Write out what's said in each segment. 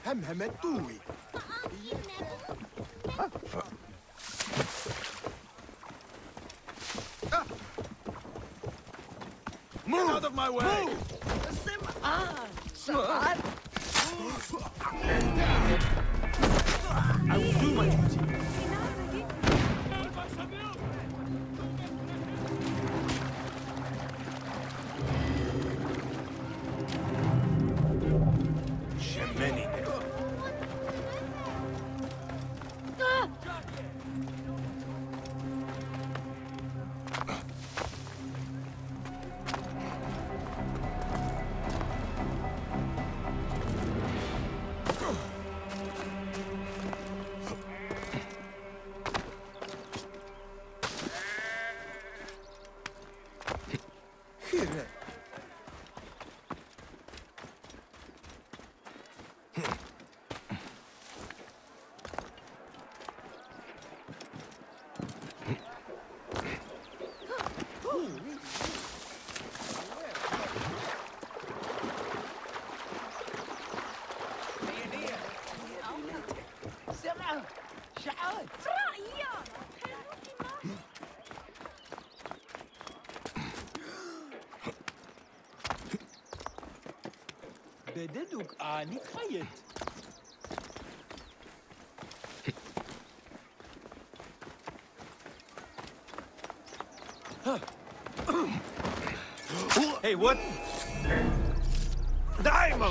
همهم التوي. Move out of my way! I will do my duty. بددك آني خيط. Hey, what? Diamond!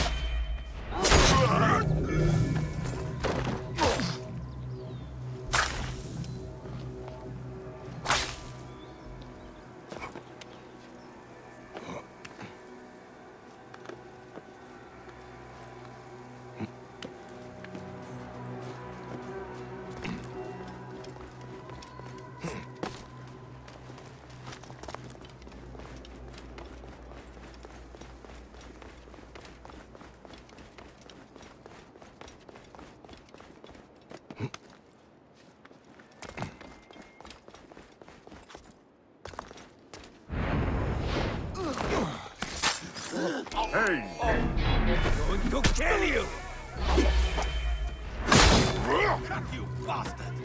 Hey! I'm going to kill you! Cut you bastard!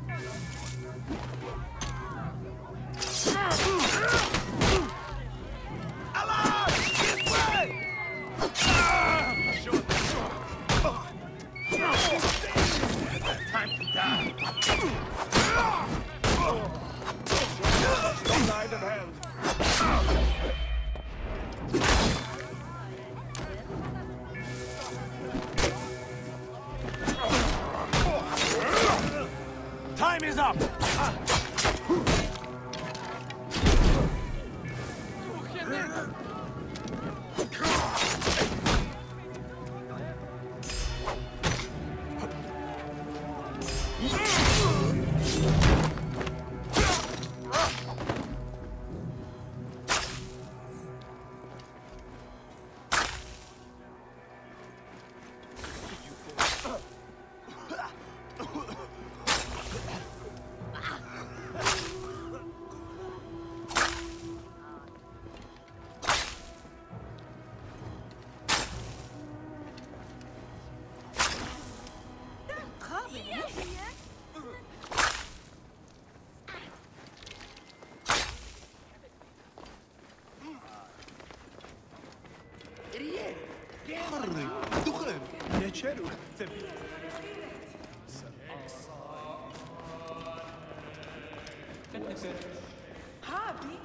Alarm! This way! Time to die! Side of hell! Time is up! دخل نشرو هابي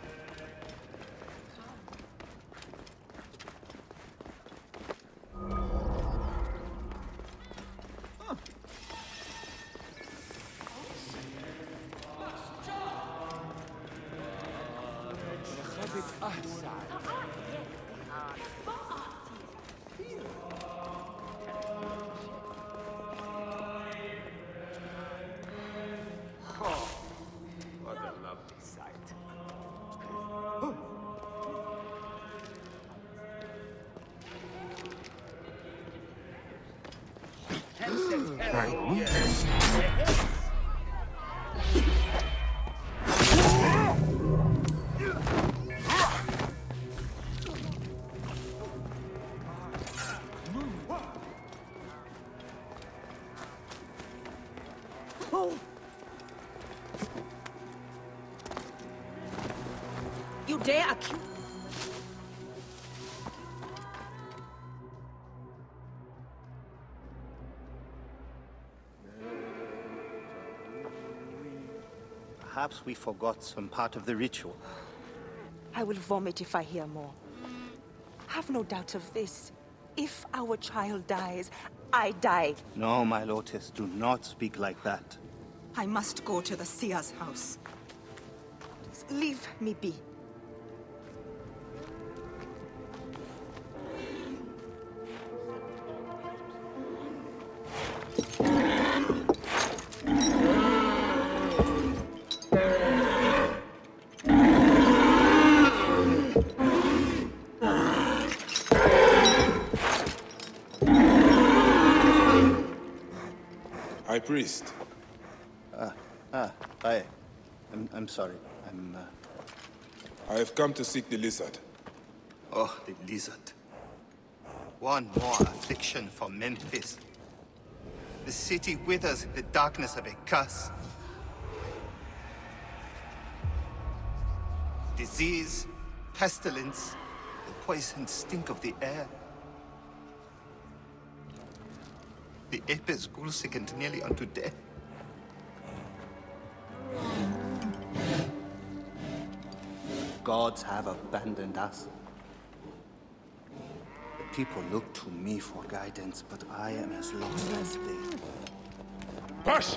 خبت أحسن No! You dare accuse... Perhaps we forgot some part of the ritual. I will vomit if I hear more. Have no doubt of this. If our child dies, I die. No, my Lotus, do not speak like that. I must go to the Seer's house. Please leave me be. High Priest. I'm sorry. I have come to seek the lizard. Oh, the lizard. One more affliction for Memphis. The city withers in the darkness of a curse. Disease, pestilence, the poisoned stink of the air. The apes ghoul sickened nearly unto death. Gods have abandoned us. The people look to me for guidance, but I am as lost as they. Push!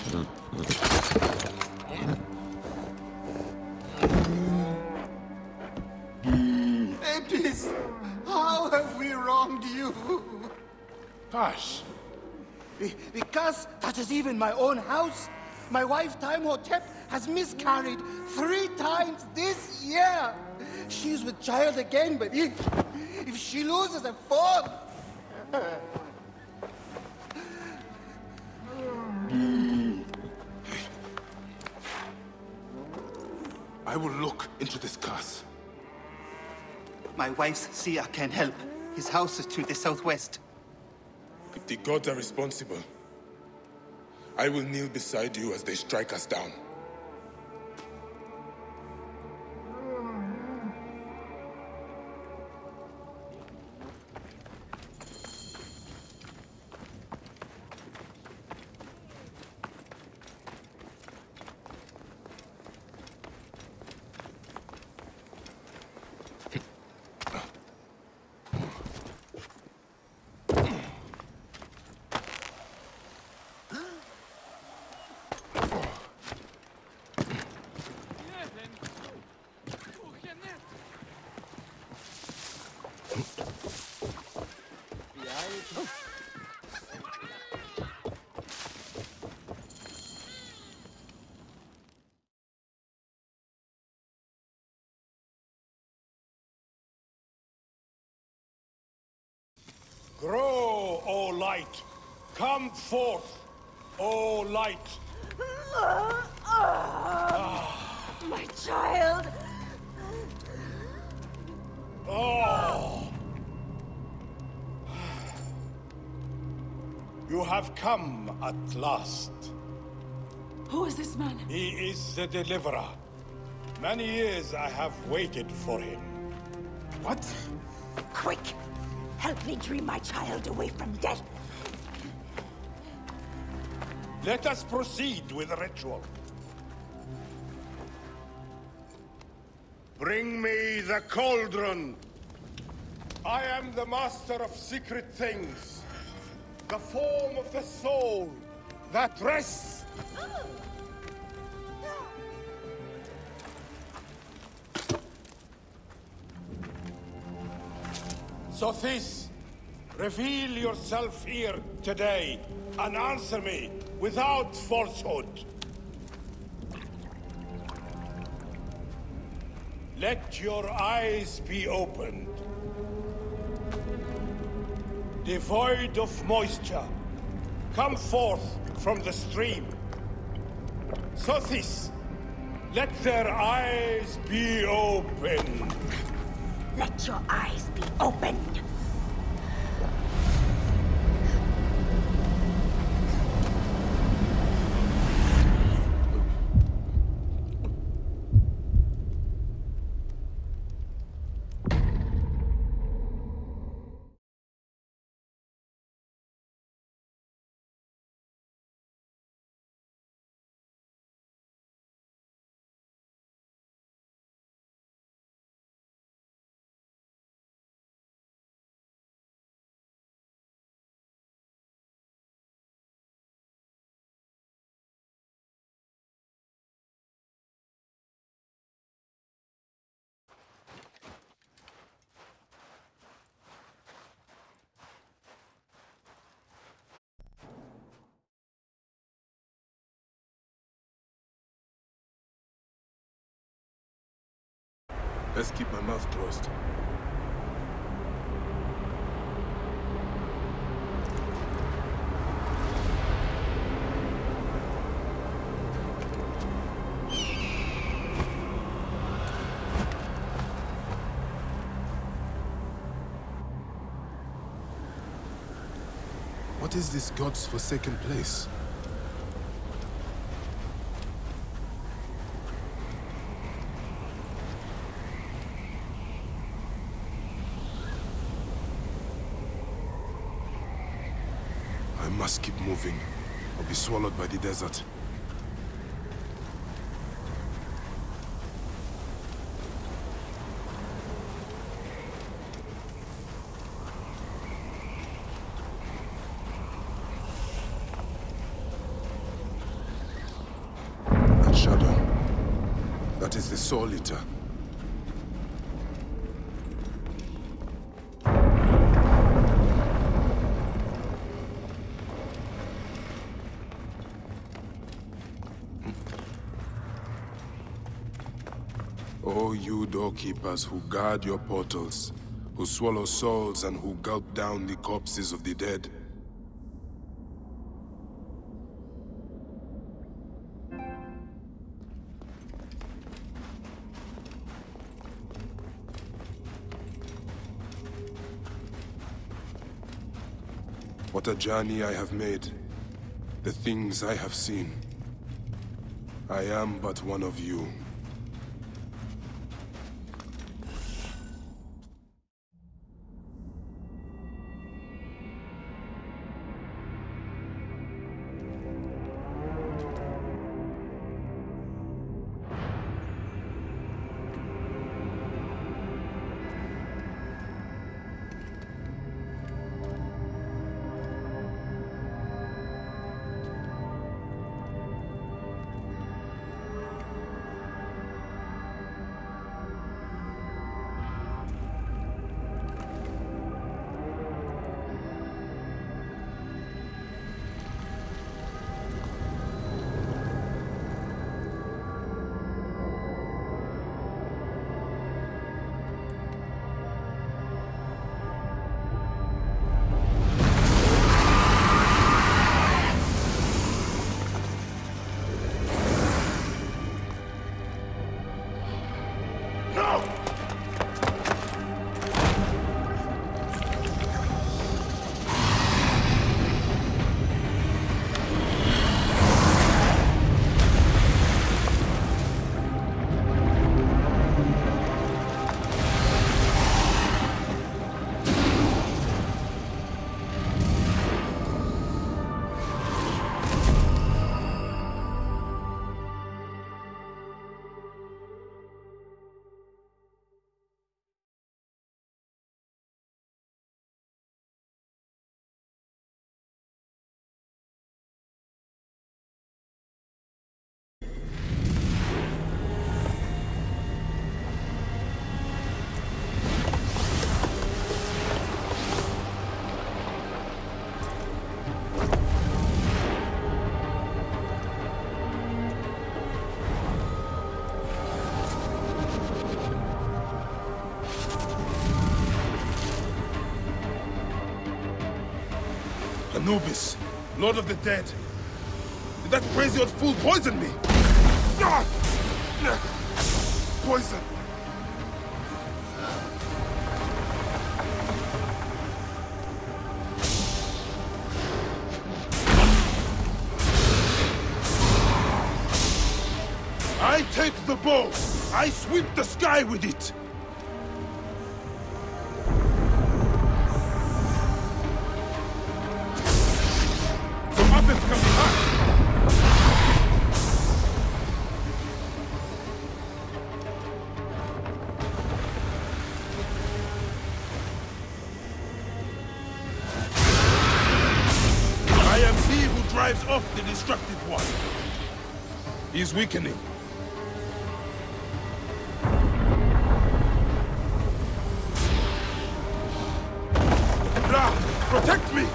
Apis, how have we wronged you? Hush! Because that is even my own house. My wife, Timehotep, has miscarried 3 times this year. She's with child again, but if she loses a 4th... I will look into this curse. My wife's seer can help. His house is to the southwest. If the gods are responsible, I will kneel beside you as they strike us down. Grow, O light! Come forth, O light! My child! Oh! You have come at last. Who is this man? He is the deliverer. Many years I have waited for him. What? Quick! Help me dream my child away from death. Let us proceed with the ritual. Bring me the cauldron. I am the master of secret things. The form of the soul that rests. Sothis, reveal yourself here today and answer me without falsehood. Let your eyes be opened. Devoid of moisture, come forth from the stream. Sothis, let their eyes be opened. Let your eyes be opened. best keep my mouth closed. What is this God's forsaken place? I must keep moving, or be swallowed by the desert. That shadow, that is the Soul Eater. O you doorkeepers who guard your portals, who swallow souls and who gulp down the corpses of the dead. What a journey I have made, the things I have seen. I am but one of you. Anubis, Lord of the Dead. Did that crazy old fool poison me? Poison. I take the bow. I sweep the sky with it. Drives off the destructive one. He is weakening. Ra, protect me!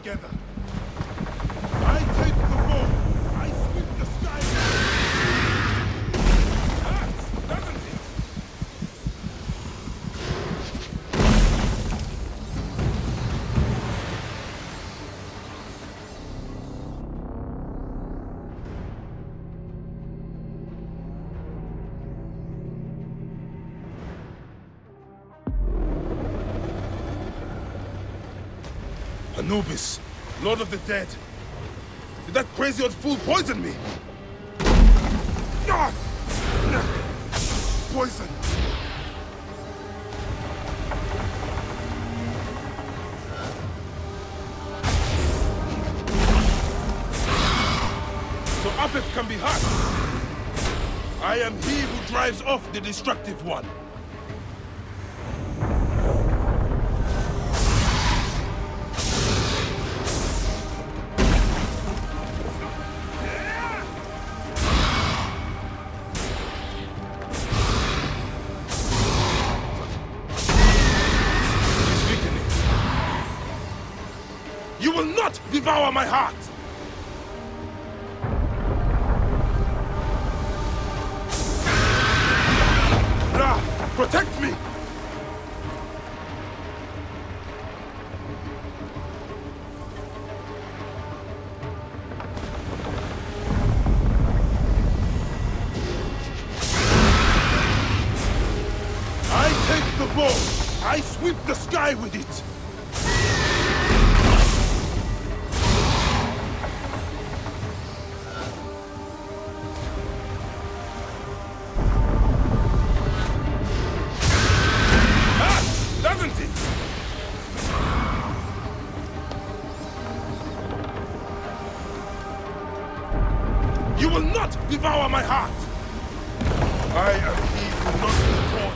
together. I take the bow. I sweep the sky. Hurts, doesn't it? Anubis, Lord of the Dead. Did that crazy old fool poison me? Ah! Poison. So Apep can be hurt. I am he who drives off the destructive one. You will not devour my heart! Ra, protect me! I take the bow! I sweep the sky with it! You will not devour my heart! I am he who not be torn.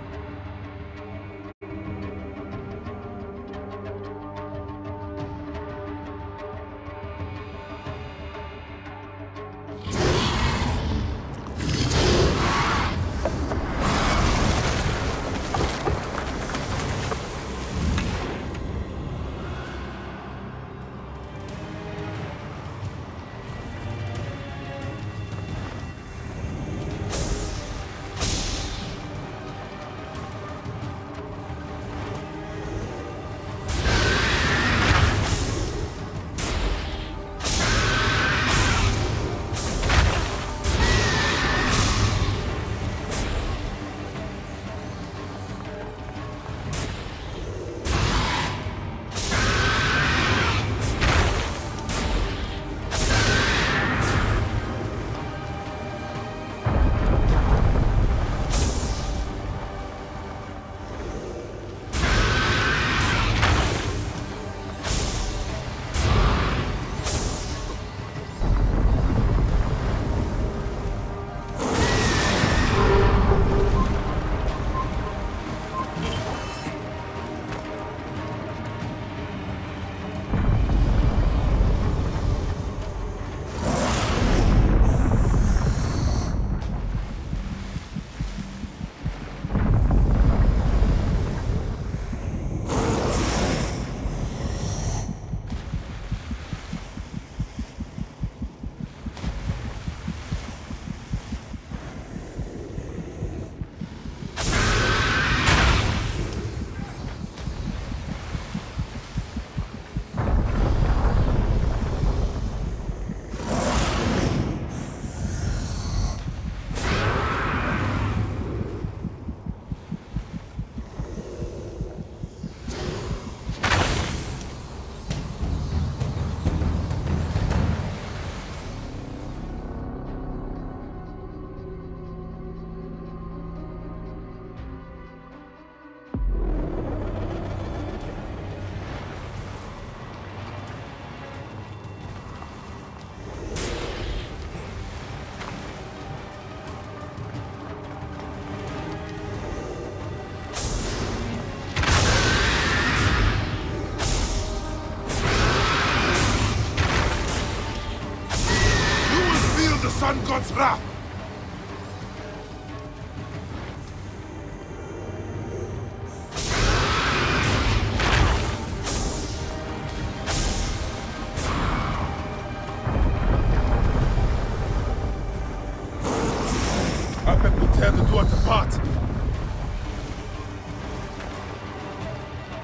Sun God's wrath!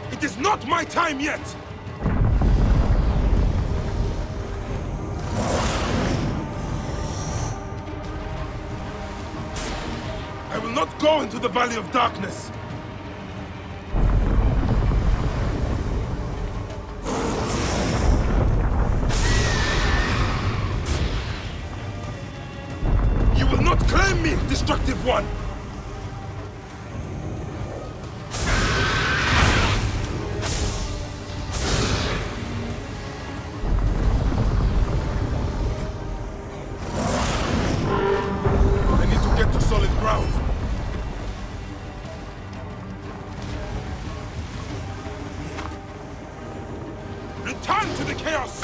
It is not my time yet! I will not go into the Valley of Darkness! You will not claim me, Destructive One! Return to the chaos!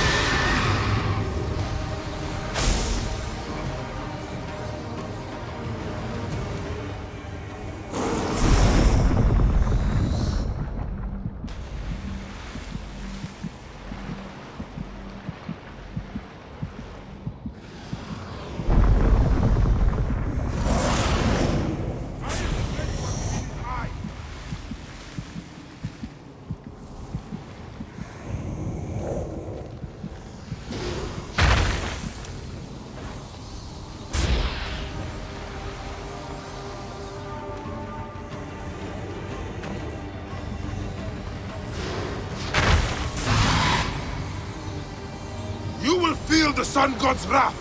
You will feel the Sun God's wrath!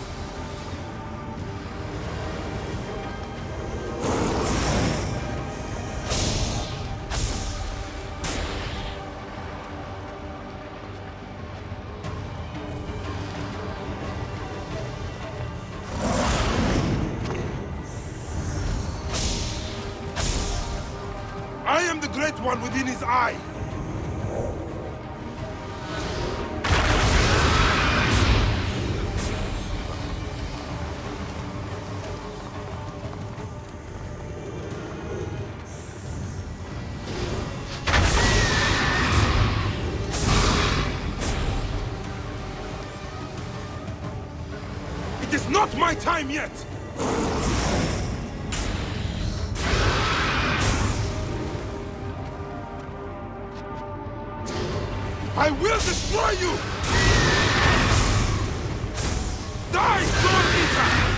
I am the Great One within his eye! It is not my time yet! I will destroy you! Die, Storm Eater!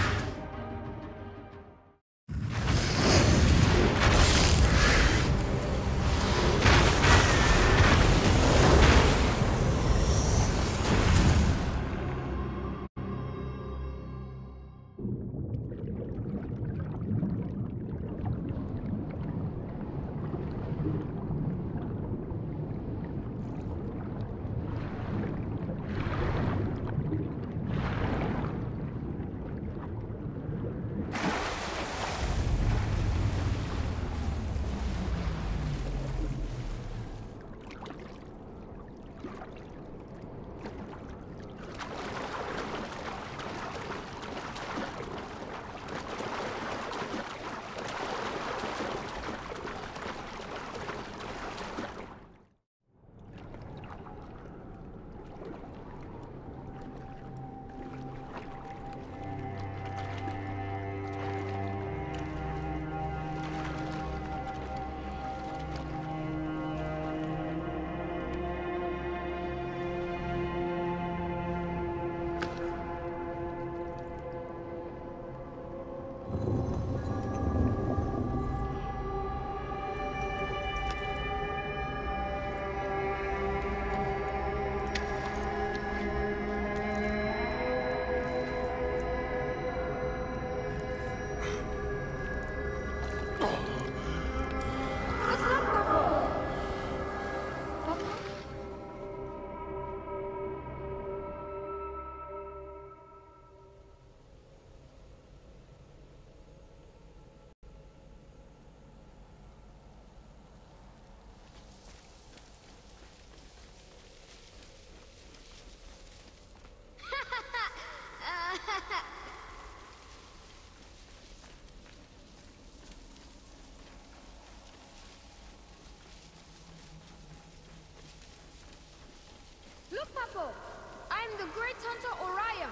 Look, Papo! I'm the Great Hunter Orion!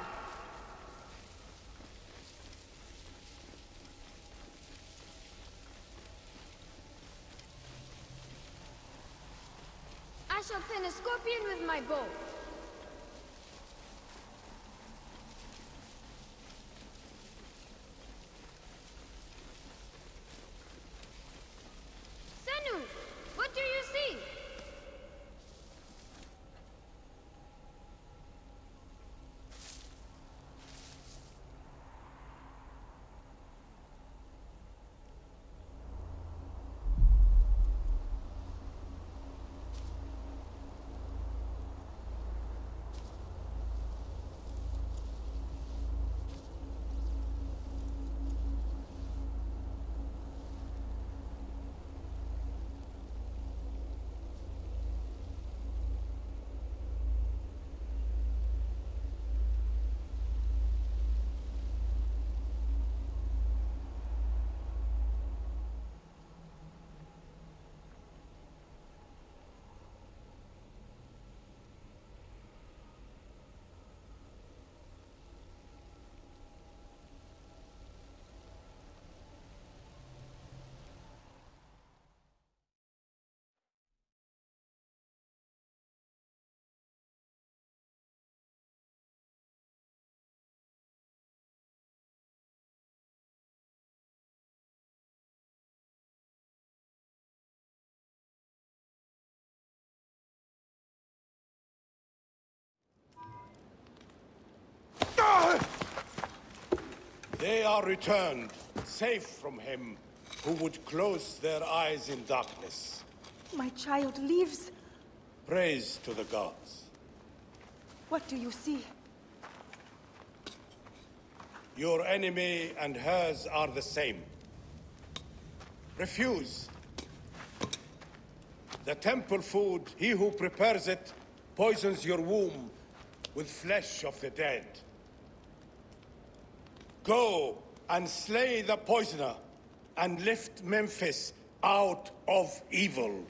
shall pin a scorpion with my bow. Senu, what do you see? They are returned, safe from him who would close their eyes in darkness. My child lives. Praise to the gods. What do you see? Your enemy and hers are the same. Refuse. The temple food, he who prepares it, poisons your womb with flesh of the dead. Go and slay the poisoner, and lift Memphis out of evil.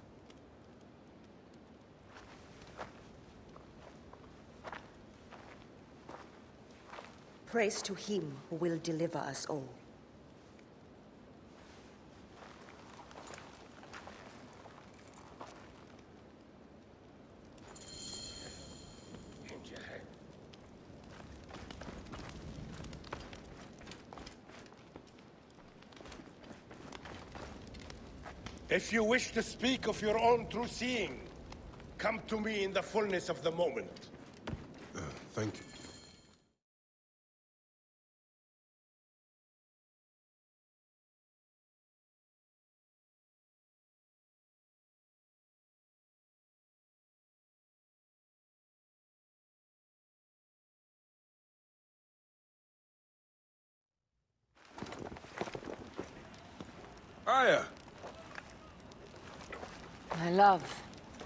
Praise to him who will deliver us all. If you wish to speak of your own true seeing, come to me in the fullness of the moment. Thank you. Aya! My love.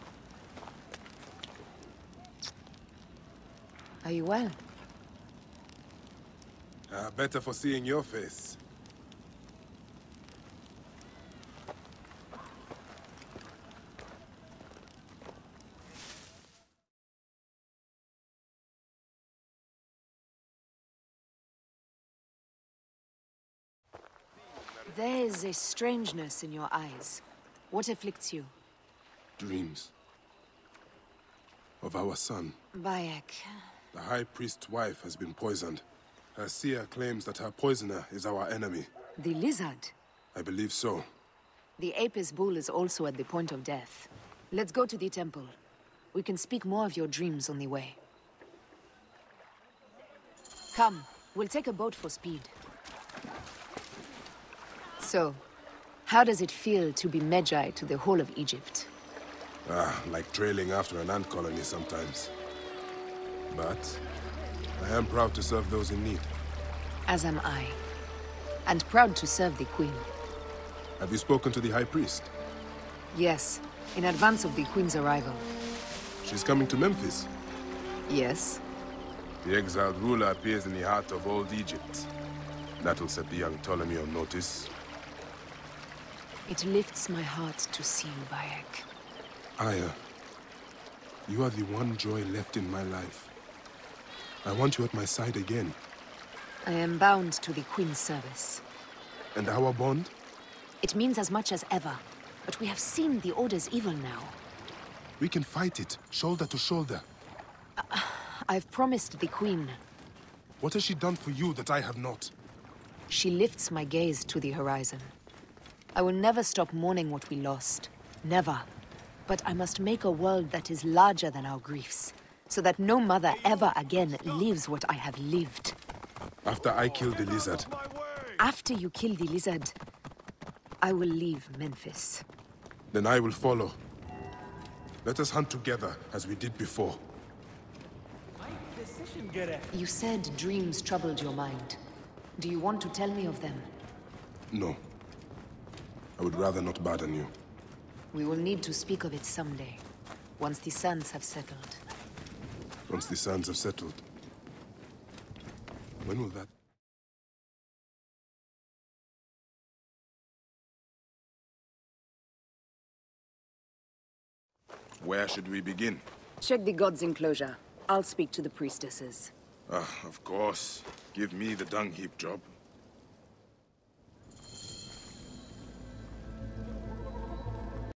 Are you well? Better for seeing your face. There is a strangeness in your eyes. What afflicts you? Dreams. Of our son. Bayek. The High Priest's wife has been poisoned. Her seer claims that her poisoner is our enemy. The lizard? I believe so. The Apis bull is also at the point of death. Let's go to the temple. We can speak more of your dreams on the way. Come, we'll take a boat for speed. So, how does it feel to be Medjay to the whole of Egypt? Like trailing after an ant colony sometimes. But I am proud to serve those in need. As am I. And proud to serve the Queen. Have you spoken to the High Priest? Yes, in advance of the Queen's arrival. She's coming to Memphis. Yes? The exiled ruler appears in the heart of old Egypt. That'll set the young Ptolemy on notice. It lifts my heart to see you, Bayek. Aya, you are the one joy left in my life. I want you at my side again. I am bound to the Queen's service. And our bond? It means as much as ever, but we have seen the Order's evil now. We can fight it, shoulder to shoulder. I've promised the Queen. What has she done for you that I have not? She lifts my gaze to the horizon. I will never stop mourning what we lost. Never. But I must make a world that is larger than our griefs, so that no mother ever again lives what I have lived. After I kill the lizard. After you kill the lizard, I will leave Memphis. Then I will follow. Let us hunt together, as we did before. You said dreams troubled your mind. Do you want to tell me of them? No. I would rather not burden you. We will need to speak of it someday, once the sands have settled. Once the sands have settled? When will that... Where should we begin? Check the god's enclosure. I'll speak to the priestesses. Of course. Give me the dung heap job.